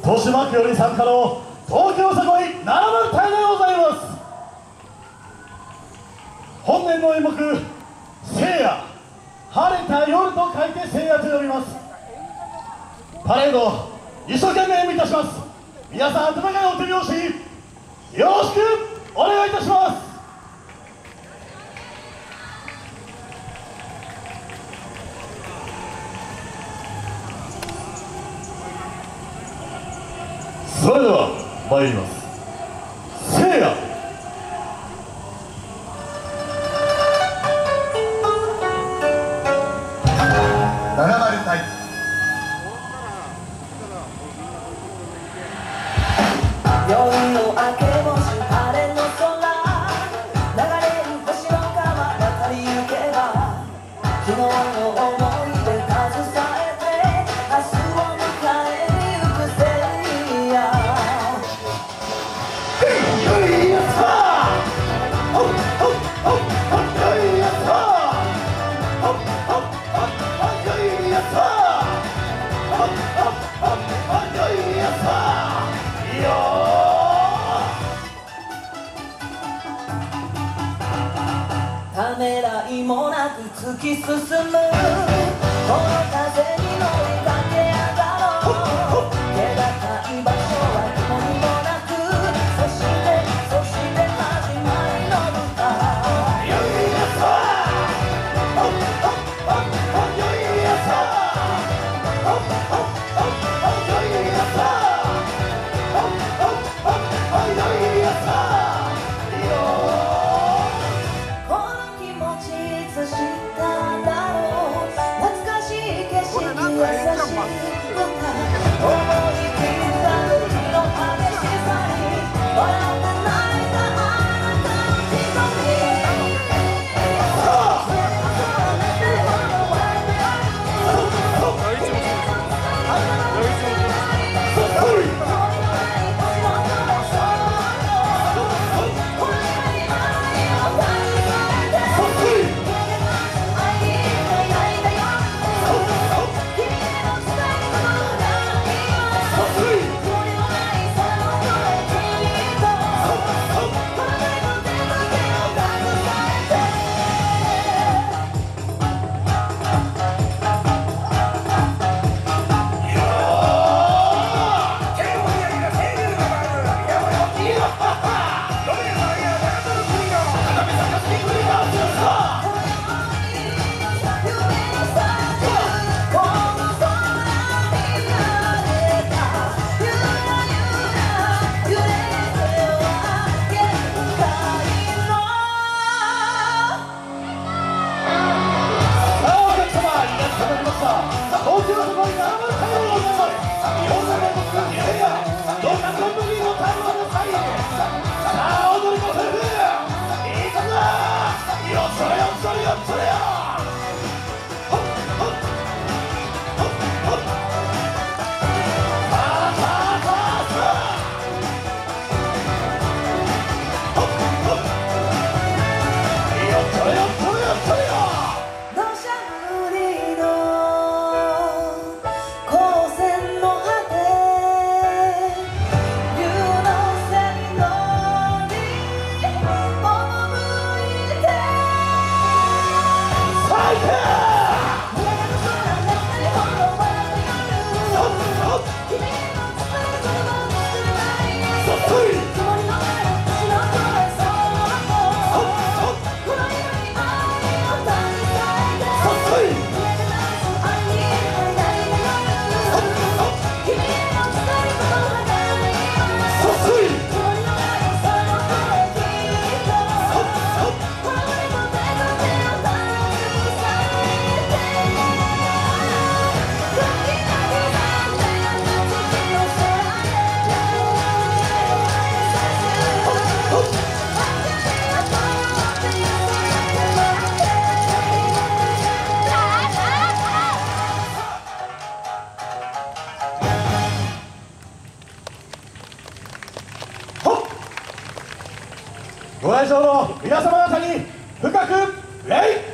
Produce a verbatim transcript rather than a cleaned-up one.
豊島区より参加の東京さこいななばん隊でございます。本年の演目「聖夜」、晴れた夜と書いて聖夜と呼びます。パレード一生懸命演舞いたします。皆さん温かいお手拍子よろしくお願いいたします。それでは参ります。聖夜。 ななばん隊夜の明け星晴れの空、流れる星の川渡り行けば、昨日の思い出携えて明日を迎えに行く聖夜。 やったー！ほっほっほっほっやったー！ほっほっほっほっやったー！ほっほっほっほっやったー！よー！ ためらいもなく突き進む、この風に乗りかけ上がろう。気高い場所は雲にもなく、そしてそして始まりの舞台。 よいやったー！ほっほっほっほよいやったー！ほっほっほっほよいやったー！ほっほっほっほよいやったー！よー！ この気持ちいつ知っただろう。懐かしい景色、優しい歌、思い切った時の激しさに笑って泣いたあなたの瞳。ご来場の皆様方に深く礼。